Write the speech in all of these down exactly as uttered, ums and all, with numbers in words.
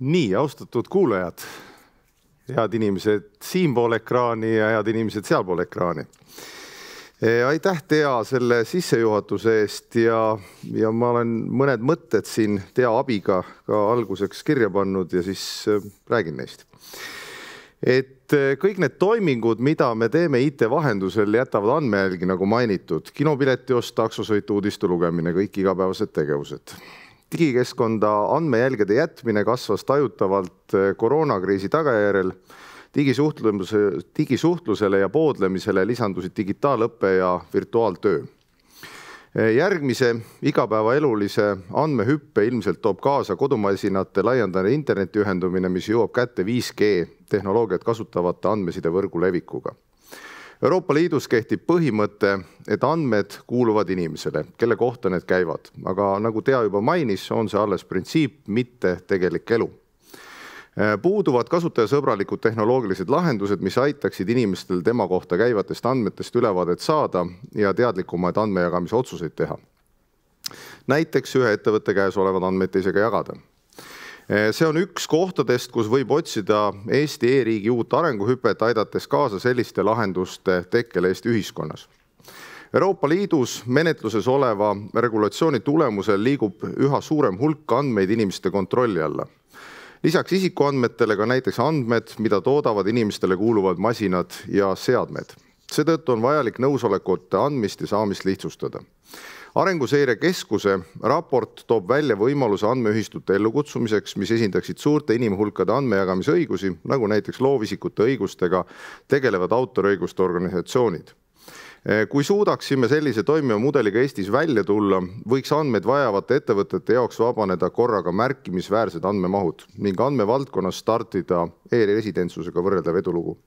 Nii, austatud kuulajad, head inimesed siinpool ekraani ja head inimesed sealpool ekraani. Aitäh, Tea, selle sissejuhatuse eest ja, ja ma olen mõned mõtted siin Tea abiga ka alguseks kirja pannud ja siis räägin neist. Et kõik need toimingud, mida me teeme I T vahendusel, jätavad andmejälgi, nagu mainitud. Kinopileti ost, taksosõit, uudiste lugemine, kõik igapäevased tegevused. Digikeskkonda andmejälgede jätmine kasvas tajutavalt koroonakriisi tagajärjel. Digisuhtlusele ja poodlemisele lisandusid digitaalõppe ja virtuaaltöö. Järgmise igapäevaelulise andmehüppe ilmselt toob kaasa kodumasinate laiendane interneti ühendumine, mis jõuab kätte viis G tehnoloogiat kasutavate andmesidevõrgu levikuga. Euroopa Liidus kehtib põhimõte, et andmed kuuluvad inimesele, kelle kohta need käivad. Aga nagu Tea juba mainis, on see alles printsiip, mitte tegelik elu. Puuduvad kasutajasõbralikud tehnoloogilised lahendused, mis aitaksid inimestel tema kohta käivatest andmetest ülevaadet saada ja teadlikumaid andmejagamise otsuseid teha. Näiteks ühe ettevõtte käes olevad andmeid teisega jagada. See on üks kohtadest, kus võib otsida Eesti e-riigi uut arenguhüpet, aidates kaasa selliste lahenduste tekkele Eesti ühiskonnas. Euroopa Liidus menetluses oleva regulatsiooni tulemusel liigub üha suurem hulk andmeid inimeste kontrolli alla. Lisaks isikuandmetele ka näiteks andmed, mida toodavad inimestele kuuluvad masinad ja seadmed. Seetõttu on vajalik nõusolekute andmist ja saamist lihtsustada. Arenguseire Keskuse raport toob välja võimaluse andmeühistute ellukutsumiseks, mis esindaksid suurte inimhulkade andmejagamise õigusi, nagu näiteks loovisikute õigustega tegelevad autoriõiguste organisatsioonid. Kui suudaksime sellise toimiva mudeliga Eestis välja tulla, võiks andmeid vajavate ettevõtete jaoks vabaneda korraga märkimisväärsed andmemahud ning andmevaldkonnas startida e-residentsusega võrreldav edulugu.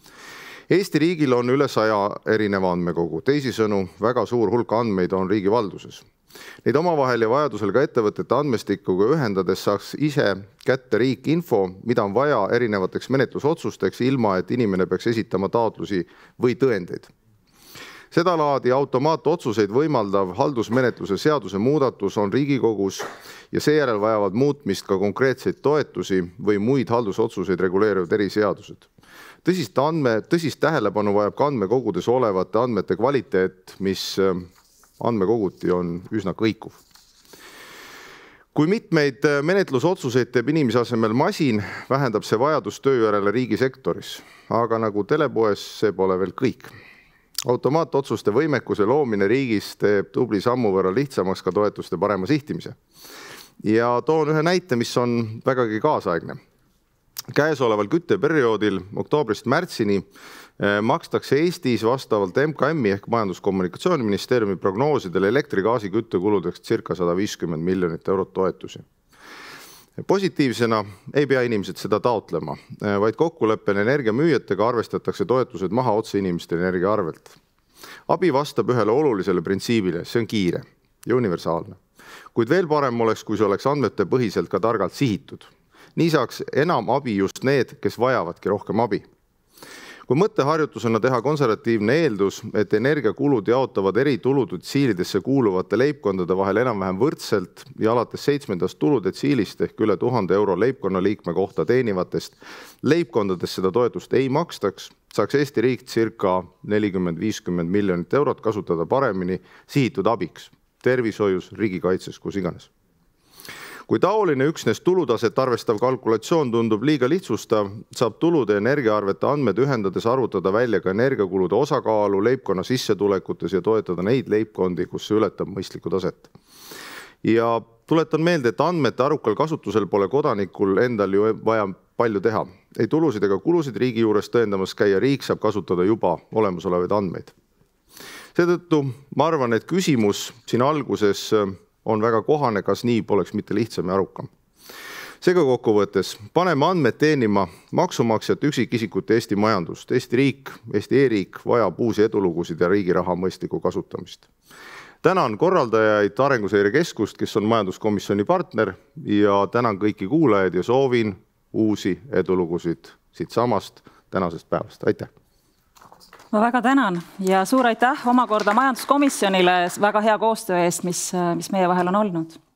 Eesti riigil on üle saja erineva andmekogu. Teisisõnu, väga suur hulk andmeid on riigi valduses. Neid omavahel ja vajadusel ka ettevõtete andmestikuga ühendades saaks ise kätte riik info, mida on vaja erinevateks menetlusotsusteks, ilma et inimene peaks esitama taotlusi või tõendeid. Seda laadi automaatotsuseid võimaldav haldusmenetluse seaduse muudatus on Riigikogus ja seejärel vajavad muutmist ka konkreetseid toetusi või muid haldusotsuseid reguleerivad eriseadused. Tõsist, andme, tõsist tähelepanu vajab ka andmekogudes olevate andmete kvaliteet, mis andmekoguti on üsna kõikuv. Kui mitmeid menetlusotsuseid teeb inimese asemel masin, vähendab see vajadus töö järele riigisektoris, aga nagu telepoes, see pole veel kõik. Automaatotsuste võimekuse loomine riigis teeb tubli sammu võrra lihtsamaks ka toetuste parema sihtimise. Ja toon ühe näite, mis on vägagi kaasaegne. Käesoleval kütteperioodil oktoobrist märtsini makstakse Eestis vastavalt M K M-i ehk Majandus-Kommunikatsiooniministeeriumi prognoosidele elektrigaasi küttekuludeks circa sada viiskümmend miljonit eurot toetusi. Positiivsena ei pea inimesed seda taotlema, vaid kokkuleppel energiamüüjatega arvestatakse toetused maha otse inimeste energia arvelt. Abi vastab ühele olulisele printsiibile, see on kiire ja universaalne. Kuid veel parem oleks, kui see oleks andmete põhiselt ka targalt sihitud. Nii saaks enam abi just need, kes vajavadki rohkem abi. Kui mõtteharjutusena teha konservatiivne eeldus, et energiakulud jaotavad eri tuludetsiilidesse kuuluvate leibkondade vahel enam-vähem võrdselt ja alates seitsmendast tuludetsiilist ehk üle tuhande euro leibkonna liikme kohta teenivatest leibkondadest seda toetust ei makstaks, saaks Eesti riik circa nelikümmend viiskümmend miljonit eurot kasutada paremini sihitud abiks, tervishoius, riigikaitses, kus iganes. Kui taoline üksnes tulutaset arvestav kalkulatsioon tundub liiga lihtsustav, saab tulude ja energiaarvete andmed ühendades arvutada välja ka energiakulude osakaalu leibkonna sissetulekutes ja toetada neid leibkondi, kus see ületab mõistlikku taset. Ja tuletan meelde, et andmete arukal kasutusel pole kodanikul endal ju vaja palju teha. Ei tulusid ega kulusid riigi juures tõendamas käia, riik saab kasutada juba olemasolevaid andmeid. Seetõttu ma arvan, et küsimus siin alguses on väga kohane, kas nii poleks mitte lihtsam ja arukam. Seega kokkuvõttes, paneme andmed teenima maksumaksjat üksikisikute Eesti majandust. Eesti riik, Eesti e-riik vajab uusi edulugusid ja riigi raha mõistlikku kasutamist. Tänan korraldajaid Arenguseire Keskust, kes on majanduskomisjoni partner ja tänan kõiki kuulajaid ja soovin uusi edulugusid siit samast tänasest päevast. Aitäh! Ma väga tänan ja suur aitäh omakorda majanduskomisjonile väga hea koostöö eest, mis, mis meie vahel on olnud.